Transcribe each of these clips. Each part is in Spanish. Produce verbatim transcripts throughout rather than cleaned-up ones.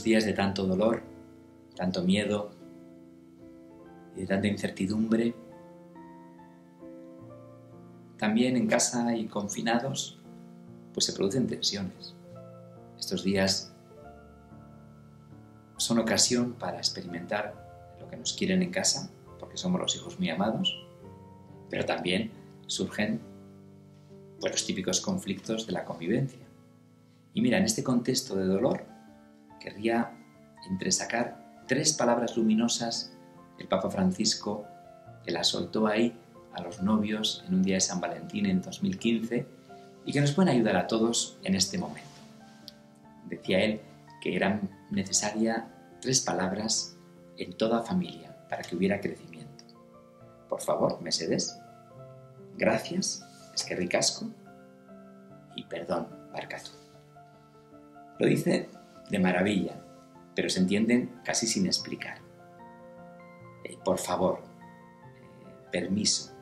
días de tanto dolor, tanto miedo y de tanta incertidumbre, también en casa y confinados, pues se producen tensiones. Estos días son ocasión para experimentar lo que nos quieren en casa, porque somos los hijos muy amados, pero también surgen pues, los típicos conflictos de la convivencia. Y mira, en este contexto de dolor, querría entresacar tres palabras luminosas del Papa Francisco, que las soltó ahí a los novios en un día de San Valentín en dos mil quince y que nos pueden ayudar a todos en este momento. Decía él que eran necesarias tres palabras en toda familia para que hubiera crecimiento. Por favor, mesedes, gracias, eskerrik asko y perdón, barkatu. Lo dice de maravilla, pero se entienden casi sin explicar. Eh, por favor, eh, permiso.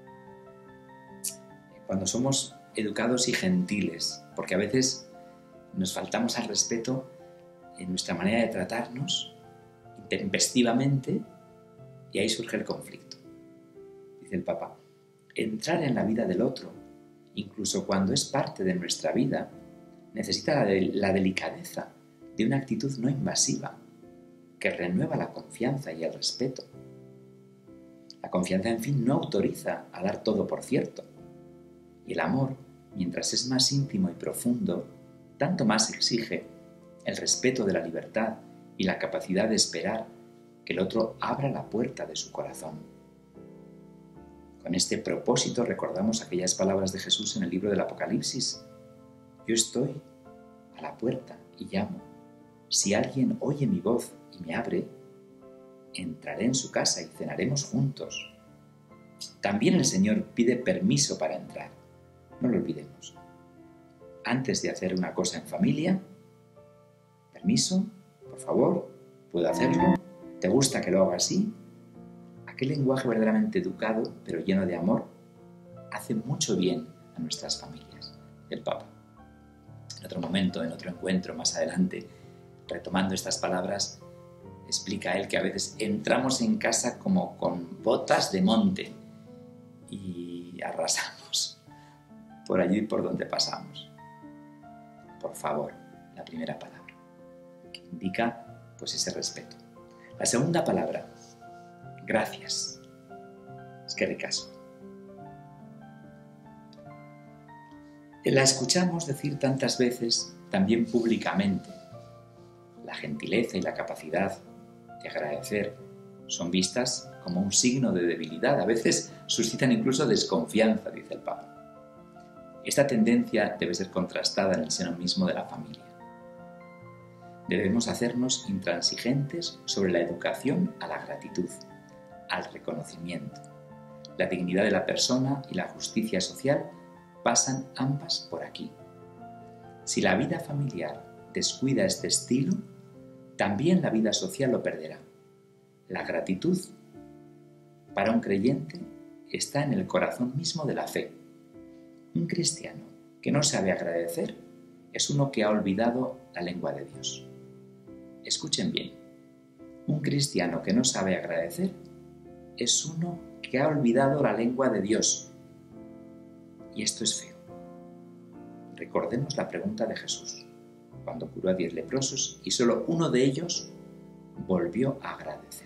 Cuando somos educados y gentiles, porque a veces nos faltamos al respeto en nuestra manera de tratarnos intempestivamente y ahí surge el conflicto. Dice el Papa, entrar en la vida del otro, incluso cuando es parte de nuestra vida, necesita la, de, la delicadeza de una actitud no invasiva que renueva la confianza y el respeto. La confianza, en fin, no autoriza a dar todo por cierto. Y el amor, mientras es más íntimo y profundo, tanto más exige el respeto de la libertad y la capacidad de esperar que el otro abra la puerta de su corazón. Con este propósito recordamos aquellas palabras de Jesús en el libro del Apocalipsis. Yo estoy a la puerta y llamo. Si alguien oye mi voz y me abre, entraré en su casa y cenaremos juntos. También el Señor pide permiso para entrar. No lo olvidemos. Antes de hacer una cosa en familia, permiso, por favor, ¿puedo hacerlo? ¿Te gusta que lo haga así? Aquel lenguaje verdaderamente educado, pero lleno de amor, hace mucho bien a nuestras familias. El Papa. En otro momento, en otro encuentro más adelante, retomando estas palabras, explica él que a veces entramos en casa como con botas de monte y arrasamos por allí por donde pasamos. Por favor, la primera palabra, que indica pues ese respeto. La segunda palabra, gracias. Eskerrik asko. La escuchamos decir tantas veces, también públicamente. La gentileza y la capacidad de agradecer son vistas como un signo de debilidad. A veces suscitan incluso desconfianza, dice el Papa. Esta tendencia debe ser contrastada en el seno mismo de la familia. Debemos hacernos intransigentes sobre la educación a la gratitud, al reconocimiento. La dignidad de la persona y la justicia social pasan ambas por aquí. Si la vida familiar descuida este estilo, también la vida social lo perderá. La gratitud, para un creyente, está en el corazón mismo de la fe. Un cristiano que no sabe agradecer es uno que ha olvidado la lengua de Dios. Escuchen bien, un cristiano que no sabe agradecer es uno que ha olvidado la lengua de Dios. Y esto es feo. Recordemos la pregunta de Jesús, cuando curó a diez leprosos y solo uno de ellos volvió a agradecer.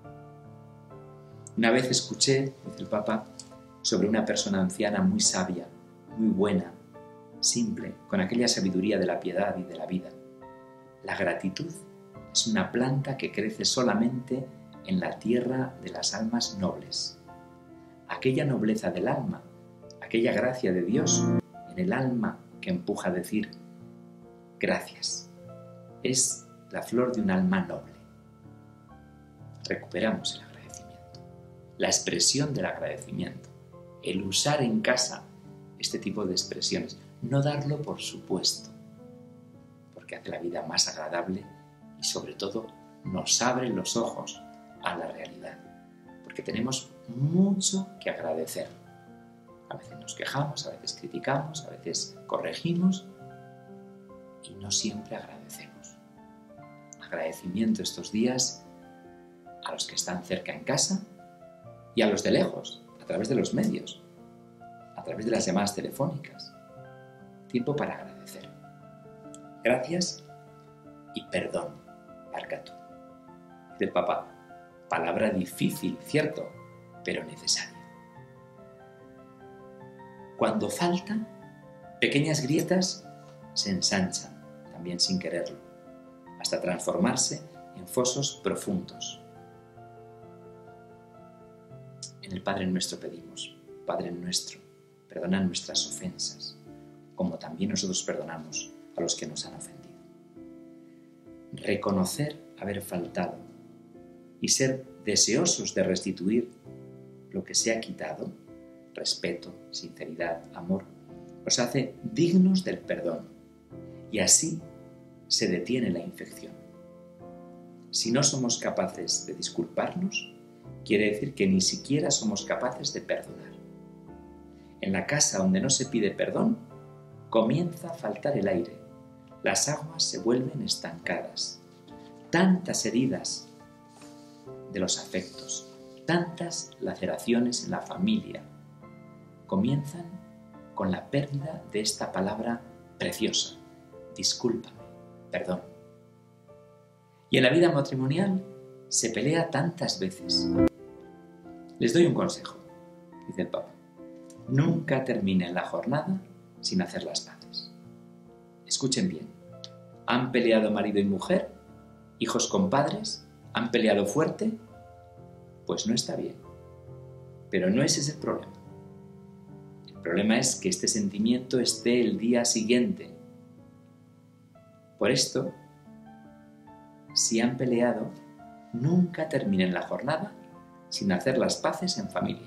Una vez escuché, dice el Papa, sobre una persona anciana muy sabia, muy buena, simple, con aquella sabiduría de la piedad y de la vida. La gratitud es una planta que crece solamente en la tierra de las almas nobles. Aquella nobleza del alma, aquella gracia de Dios en el alma que empuja a decir gracias, es la flor de un alma noble. Recuperamos el agradecimiento, la expresión del agradecimiento, el usar en casa este tipo de expresiones, no darlo por supuesto, porque hace la vida más agradable y sobre todo nos abre los ojos a la realidad, porque tenemos mucho que agradecer. A veces nos quejamos, a veces criticamos, a veces corregimos y no siempre agradecemos. agradecimiento estos días a los que están cerca en casa y a los de lejos, a través de los medios, a través de las llamadas telefónicas. Tiempo para agradecer. Gracias y perdón, Barkatu. Dice el Papa, palabra difícil, cierto, pero necesaria. Cuando falta, pequeñas grietas se ensanchan, también sin quererlo, hasta transformarse en fosos profundos. En el Padre Nuestro pedimos, Padre Nuestro, perdona nuestras ofensas, como también nosotros perdonamos a los que nos han ofendido. Reconocer haber faltado y ser deseosos de restituir lo que se ha quitado, respeto, sinceridad, amor, nos hace dignos del perdón y así se detiene la infección. Si no somos capaces de disculparnos, quiere decir que ni siquiera somos capaces de perdonar. En la casa donde no se pide perdón, comienza a faltar el aire. Las aguas se vuelven estancadas. Tantas heridas de los afectos, tantas laceraciones en la familia, comienzan con la pérdida de esta palabra preciosa, discúlpame, perdón. Y en la vida matrimonial se pelea tantas veces. Les doy un consejo, dice el Papa. Nunca terminen la jornada sin hacer las paces. Escuchen bien. ¿Han peleado marido y mujer? ¿Hijos con padres? ¿Han peleado fuerte? Pues no está bien. Pero no ese es el problema. El problema es que este sentimiento esté el día siguiente. Por esto, si han peleado, nunca terminen la jornada sin hacer las paces en familia.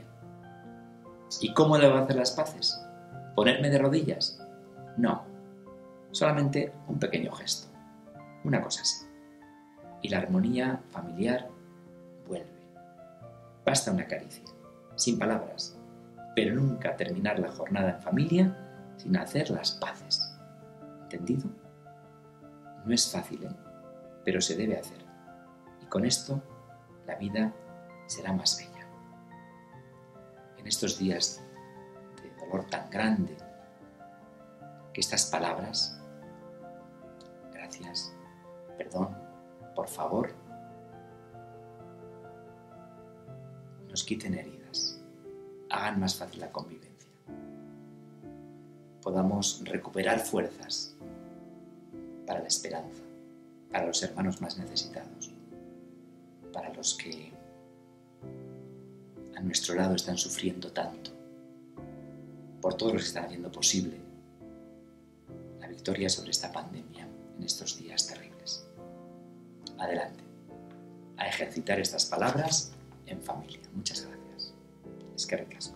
¿Y cómo debo hacer las paces? ¿Ponerme de rodillas? No, solamente un pequeño gesto, una cosa así. Y la armonía familiar vuelve. Basta una caricia, sin palabras, pero nunca terminar la jornada en familia sin hacer las paces. ¿Entendido? No es fácil, ¿eh? Pero se debe hacer. Y con esto la vida será más bella. En estos días de dolor tan grande, que estas palabras, gracias, perdón, por favor, nos quiten heridas, hagan más fácil la convivencia, podamos recuperar fuerzas para la esperanza, para los hermanos más necesitados, para los que a nuestro lado están sufriendo tanto, por todos los que están haciendo posible la victoria sobre esta pandemia en estos días terribles. Adelante, a ejercitar estas palabras en familia. Muchas gracias. Es que recasco.